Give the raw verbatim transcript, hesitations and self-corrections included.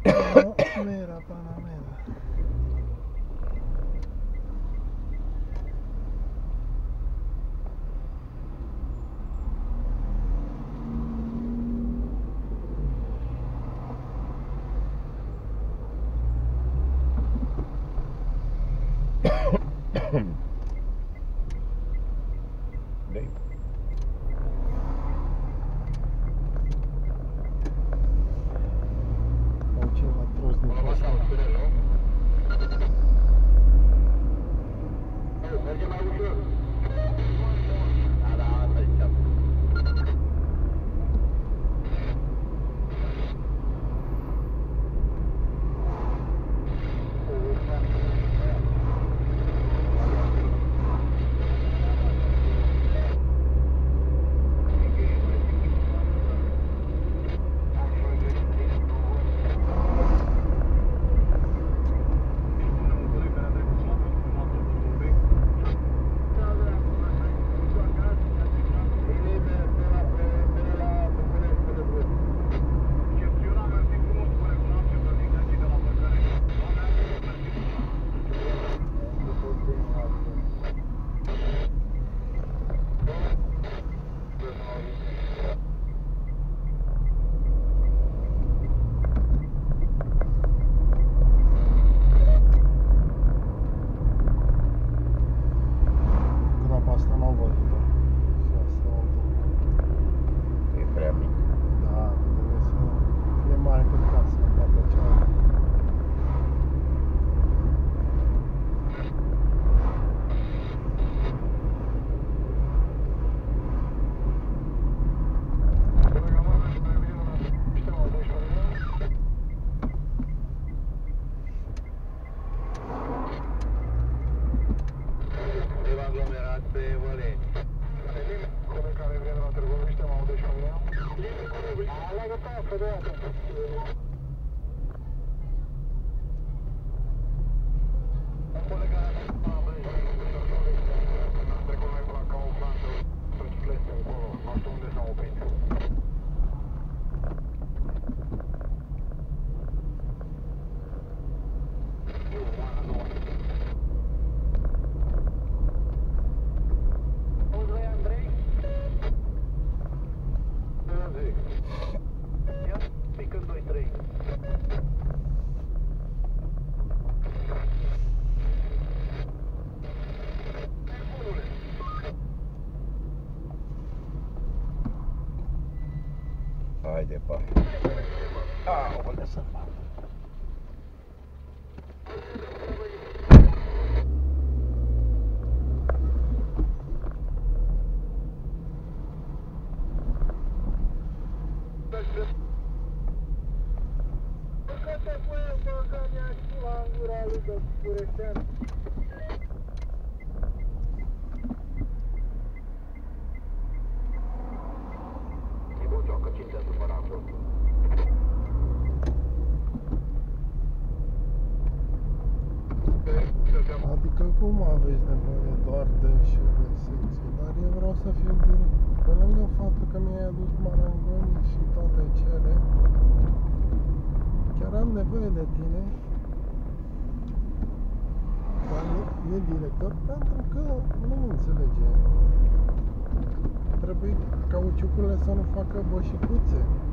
No, nu era Panamera. Dai. Au ceva trosnic ăsta. Merge mai ușor. Da, da, asta ziceam. Groapa asta n-au văzut-o. Și asta altă. E prea mic. Da, trebuie să fie mare cât casă, poate ceva. Aglomerat pe văle. Cole care vine de la Târgoviște, mă aude și pe mine? Alegă pe apă de dată. Un coleg care a fost la Brăj, am trecut noi până la Kauflandă, pe Cicleste încolo, nu știu unde s-au oprit. Haide, pa. Aoleu, să fac. Adică cum aveți nevoie doar de și de secție? Dar eu vreau să fiu direct. Pe lângă faptul că mi-ai adus marangonii și toate cele, chiar am nevoie de tine ca e director, pentru că nu înțelege. Trebuie cauciucurile să nu facă boșicuțe.